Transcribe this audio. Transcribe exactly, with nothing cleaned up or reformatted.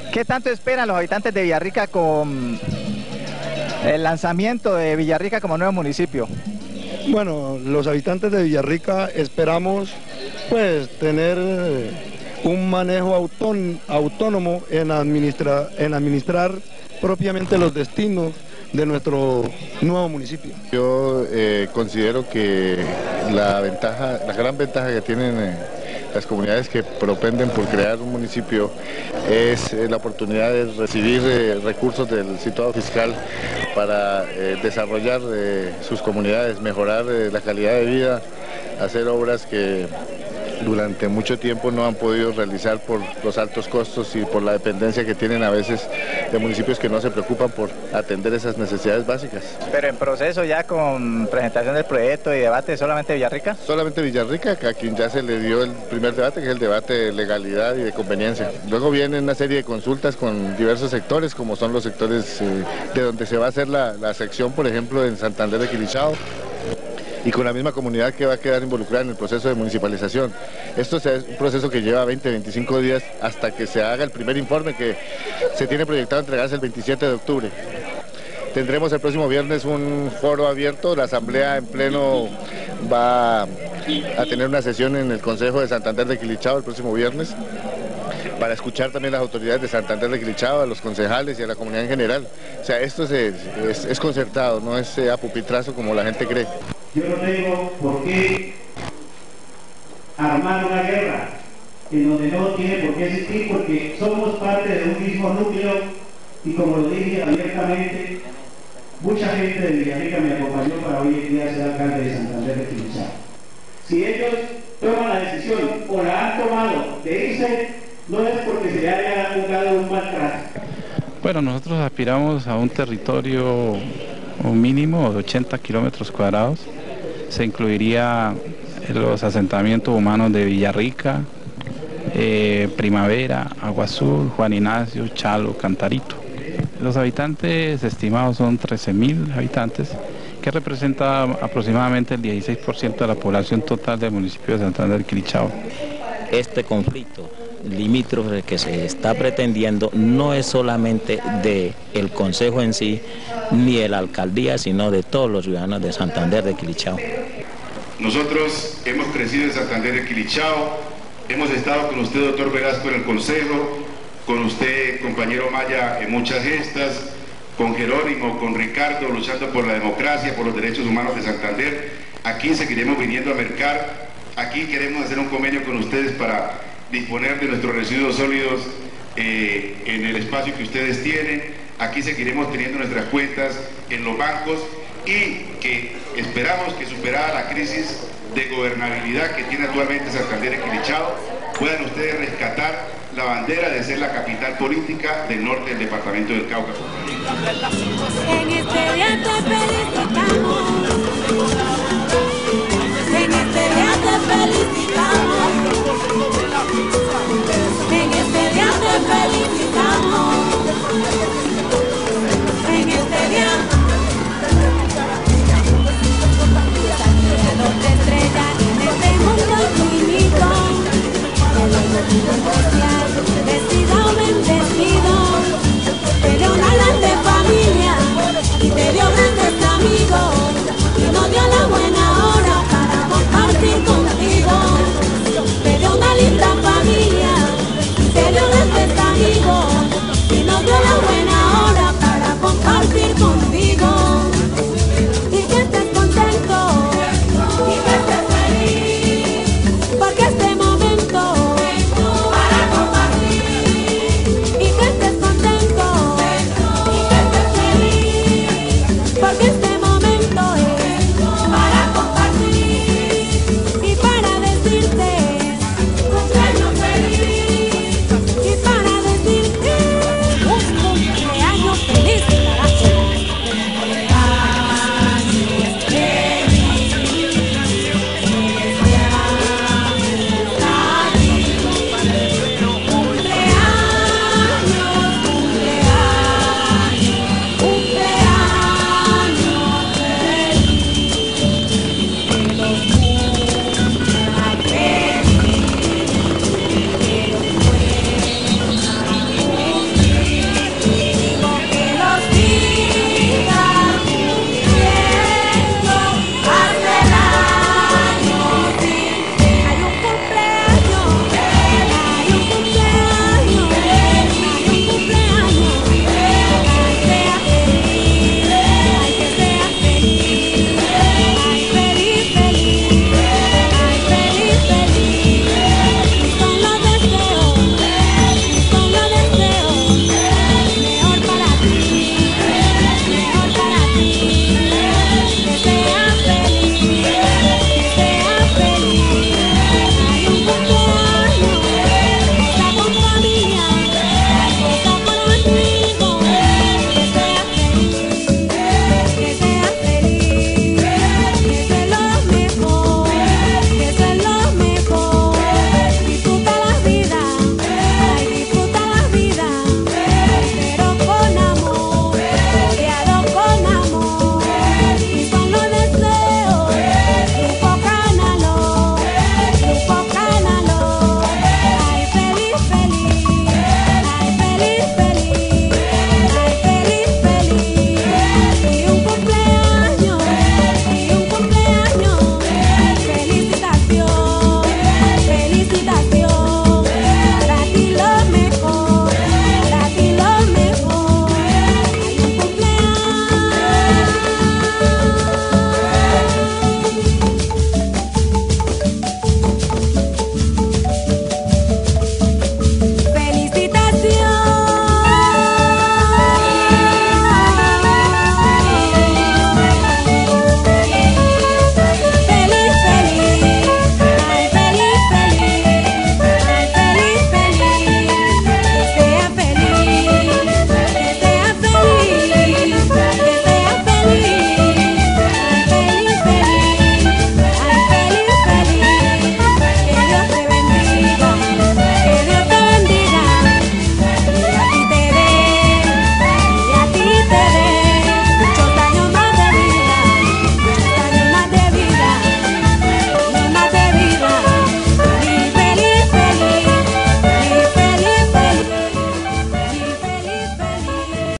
¿Qué tanto esperan los habitantes de Villarrica con el lanzamiento de Villarrica como nuevo municipio? Bueno, los habitantes de Villarrica esperamos pues tener un manejo autón, autónomo en, administra, en administrar propiamente los destinos de nuestro nuevo municipio. Yo eh, considero que la ventaja, la gran ventaja que tienen eh, las comunidades que propenden por crear un municipio es eh, la oportunidad de recibir eh, recursos del situado fiscal para eh, desarrollar eh, sus comunidades, mejorar eh, la calidad de vida, hacer obras que durante mucho tiempo no han podido realizar por los altos costos y por la dependencia que tienen a veces de municipios que no se preocupan por atender esas necesidades básicas. Pero en proceso ya con presentación del proyecto y debate, ¿solamente Villarrica? Solamente Villarrica, a quien ya se le dio el primer debate, que es el debate de legalidad y de conveniencia. Luego viene una serie de consultas con diversos sectores, como son los sectores eh, de donde se va a hacer la, la sección, por ejemplo, en Santander de Quilichao, y con la misma comunidad que va a quedar involucrada en el proceso de municipalización. Esto es un proceso que lleva veinte, veinticinco días hasta que se haga el primer informe, que se tiene proyectado entregarse el veintisiete de octubre. Tendremos el próximo viernes un foro abierto, la asamblea en pleno va a tener una sesión en el Consejo de Santander de Quilichao el próximo viernes, para escuchar también las autoridades de Santander de Quilichao, a los concejales y a la comunidad en general. O sea, esto es, es, es concertado, no es a pupitrazo como la gente cree. Yo no tengo por qué armar una guerra en donde no tiene por qué existir, porque somos parte de un mismo núcleo y, como lo dije abiertamente, mucha gente de Villarrica me acompañó para hoy en día ser alcalde de Santander de Quilichao. Si ellos toman la decisión o la han tomado de irse, no es porque se le haya jugado un maltrato. Bueno, nosotros aspiramos a un territorio un mínimo de ochenta kilómetros cuadrados. Se incluiría los asentamientos humanos de Villarrica, eh, Primavera, Agua Azul, Juan Ignacio, Chalo, Cantarito. Los habitantes estimados son trece mil habitantes, que representa aproximadamente el dieciséis por ciento de la población total del municipio de Santander de Quilichao. Este conflicto limítrofe que se está pretendiendo no es solamente del Consejo en sí, ni de la alcaldía, sino de todos los ciudadanos de Santander de Quilichao. Nosotros hemos crecido en Santander de Quilichao, hemos estado con usted, doctor Velasco, en el Consejo, con usted, compañero Maya, en muchas gestas, con Jerónimo, con Ricardo, luchando por la democracia, por los derechos humanos de Santander. Aquí seguiremos viniendo a mercar, aquí queremos hacer un convenio con ustedes para disponer de nuestros residuos sólidos eh, en el espacio que ustedes tienen. Aquí seguiremos teniendo nuestras cuentas en los bancos y que esperamos que, superada la crisis de gobernabilidad que tiene actualmente Santander de Quilichao, puedan ustedes rescatar la bandera de ser la capital política del norte del departamento del Cauca. En este día te felicitamos.